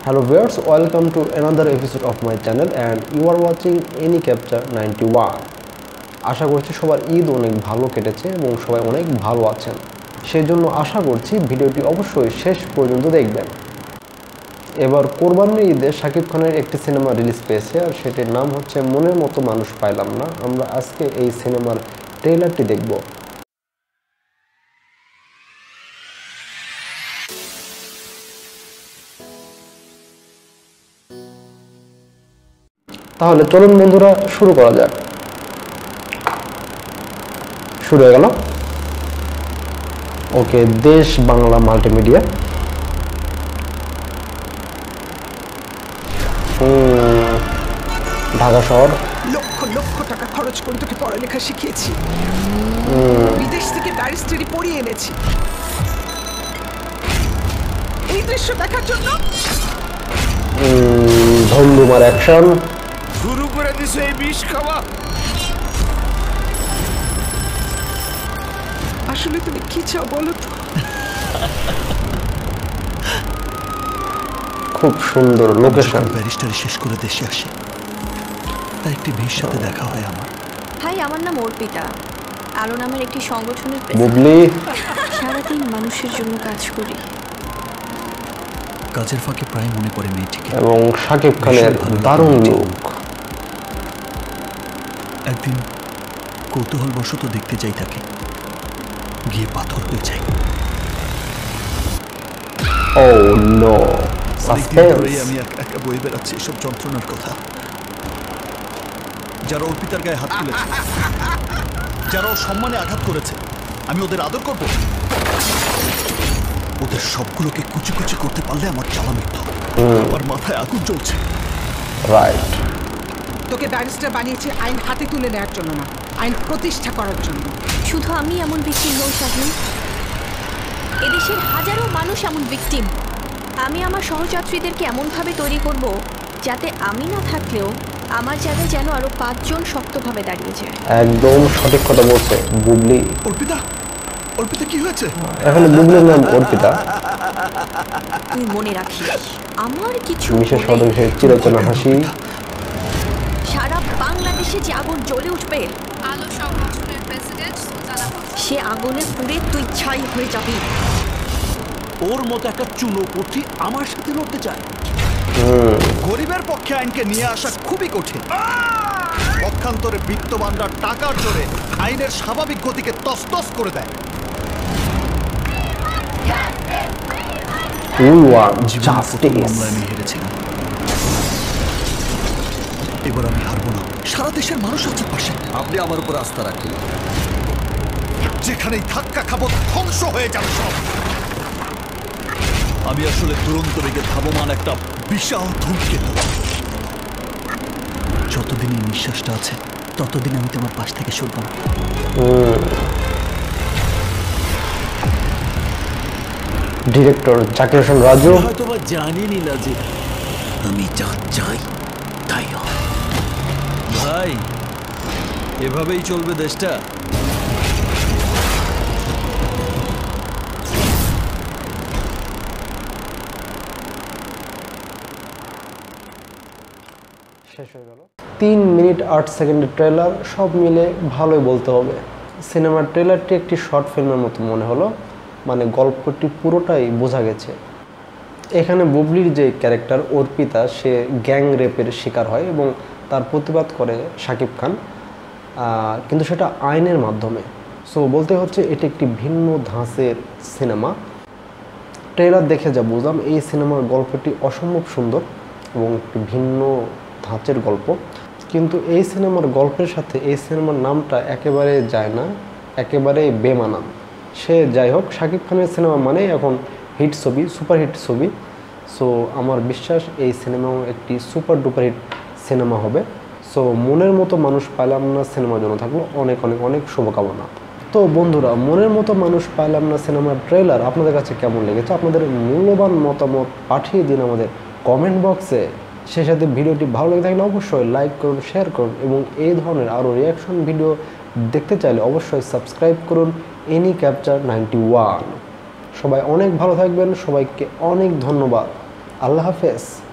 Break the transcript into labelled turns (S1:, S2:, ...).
S1: Hello viewers, welcome to another episode of my channel and you are watching AnyCapture 91. আশা করছি সবার ঈদ অনেক ভালো কেটেছে এবং সবাই অনেক ভালো আছেন। সেজন্য আশা করছি ভিডিওটি অবশ্যই শেষ পর্যন্ত দেখবেন। এবার কোরবানির ঈদে শাকিব খানের একটি সিনেমা রিলিজ পেয়েছে আর সেটির নাম হচ্ছে মনের মতো মানুষ পাইলাম না। আমরা আজকে এই সিনেমার ট্রেলারটি দেখব। তাহলে চলুন বন্ধুরা শুরু করা যাক। শুরু হয়ে গেল। ওকে, দেশ বাংলা মাল্টিমিডিয়া। ঢাকা শহর।
S2: লক্ষ লক্ষ টাকা খরচ করে তোকে পড়ালেখা শিখিয়েছি, বিদেশ থেকে ব্যারিস্টারি পড়িয়ে এনেছি এই দৃশ্য দেখার জন্য।
S1: ধুমধুমার অ্যাকশন
S3: শুরু করে দিছে এই বিষ খাওয়া।
S2: আসলে তুমি কি চাও বলো তো?
S1: খুব সুন্দর লোকেশন।
S4: ব্যারিস্টারি শেষ করে দেশে আসি, তাই একটি মেয়ের সাথে দেখা হয় আমার।
S5: হাই, আমার নাম অর্পিতা। আলো নামের একটি সংগঠনের
S1: বুবলি।
S5: সারাদিন মানুষের জন্য কাজ করি।
S4: কাজের ফাঁকে প্রায় মনে পড়ে মেয়েটিকে
S1: এবং শাকিব খানের দারুণ লুক।
S4: একদিন কৌতূহলবশত দেখতে যাই তাকে, গিয়ে পাথর হয়ে যাই।
S1: Oh no, suspense.
S4: আমি একা বয়ে বেড়াচ্ছি এসব যন্ত্রণার কথা। যারা অর্পিতার গায়ে হাত তুলেছে, যারা ওর সম্মানে আঘাত করেছে, আমি ওদের আদর করব? ওদের সবগুলোকে কুচি কুচি করতে পারলে আমার জ্বালা মিটত। আমার মাথায় আগুন জ্বলছে।
S1: রাইট।
S2: তোকে ব্যারিস্টার বানিয়েছে আইন হাতে তুলে নেওয়ার জন্য না, আইন প্রতিষ্ঠা করার জন্য।
S5: শুধু আমি এমন ভিকটিম নই শাহিন, এদেশের হাজারো মানুষ এমন ভিকটিম। আমি আমার সহযাত্রীদেরকে এমনভাবে তৈরি করব যাতে আমি না থাকলেও আমার জায়গায় যেন আরো 5 জন শক্তভাবে দাঁড়িয়ে যায়।
S1: একদম সঠিক কথা বলছে বুবলি।
S4: অর্পিতা, অর্পিতা কি হয়েছে?
S1: এখন বুবলির নাম অর্পিতা।
S5: তুই মনে রাখিস, আমার কিছু
S1: মিশের সদস্যের চিরচেনা হাসি।
S5: সারা বাংলাদেশে যে আগুন জ্বলে উঠবে,
S6: আলো সংগঠনের প্রেসিডেন্ট সুলতানা,
S5: সে আগুনে পুড়ে তুই ছাই হয়ে যাবি।
S4: ওর মতো একটা চুনোপুঁটি আমার সাথে লড়তে চায়। গরিবের পক্ষে আইনকে নিয়ে আসা খুবই কঠিন। পক্ষান্তরে বিত্তবানরা টাকার জোরে আইনের স্বাভাবিক গতিকে তছনছ করে দেয়। মামলায় আমি হেরেছিলাম, এবার আমি হারবো না। সারা দেশের মানুষ আছে পাশে। আপনি আমার উপর আস্থা রাখুন। যেখানেই ধাক্কা খাবো ধ্বংস হয়ে যাবে সব। আমি আসলে দুরন্ত বেগে ধাবমান একটা বিশাল ধূমকেতু। যতদিন এই নিঃশ্বাসটা আছে ততদিন আমি তোমার পাশ থেকে সরব না।
S1: ডিরেক্টর জাকির হোসেন রাজু।
S4: হয়তো বা জানিনি না যে আমি যা চাই তাই হয়। ভাই, এভাবেই চলবে দেশটা?
S1: শেষ হয়ে গেল। 3 মিনিট 8 সেকেন্ডের ট্রেলার, সব মিলে ভালোই বলতে হবে। সিনেমার ট্রেলারটি একটি শর্ট ফিল্মের মতো মনে হলো, মানে গল্পটি পুরোটাই বোঝা গেছে। এখানে বুবলির যে ক্যারেক্টার অর্পিতা, সে গ্যাং রেপের শিকার হয় এবং তার প্রতিবাদ করে শাকিব খান, কিন্তু সেটা আইনের মাধ্যমে। সো বলতে হচ্ছে এটি একটি ভিন্ন ধাঁচের সিনেমা। ট্রেলার দেখে যা বুঝলাম, এই সিনেমার গল্পটি অসম্ভব সুন্দর এবং একটি ভিন্ন ধাঁচের গল্প। কিন্তু এই সিনেমার গল্পের সাথে এই সিনেমার নামটা একেবারে যায় না, একেবারে বেমানান। সে যাই হোক, শাকিব খানের সিনেমা মানে এখন হিট ছবি, সুপার হিট ছবি। সো আমার বিশ্বাস এই সিনেমাও একটি সুপার ডুপার হিট সিনেমা হবে। সো মনের মতো মানুষ পাইলাম না সিনেমার জন্য থাকলো অনেক অনেক অনেক শুভকামনা। তো বন্ধুরা, মনের মতো মানুষ পাইলাম না সিনেমার ট্রেলার আপনাদের কাছে কেমন লেগেছে? আপনাদের মূল্যবান মতামত পাঠিয়ে দিন আমাদের কমেন্ট বক্সে। সেই সাথে ভিডিওটি ভালো লেগে থাকলে অবশ্যই লাইক করুন, শেয়ার করুন এবং এই ধরনের আরও রিয়াকশন ভিডিও দেখতে চাইলে অবশ্যই সাবস্ক্রাইব করুন AnyCapture 91। সবাই অনেক ভালো থাকবেন, সবাইকে অনেক ধন্যবাদ। আল্লাহ হাফেজ।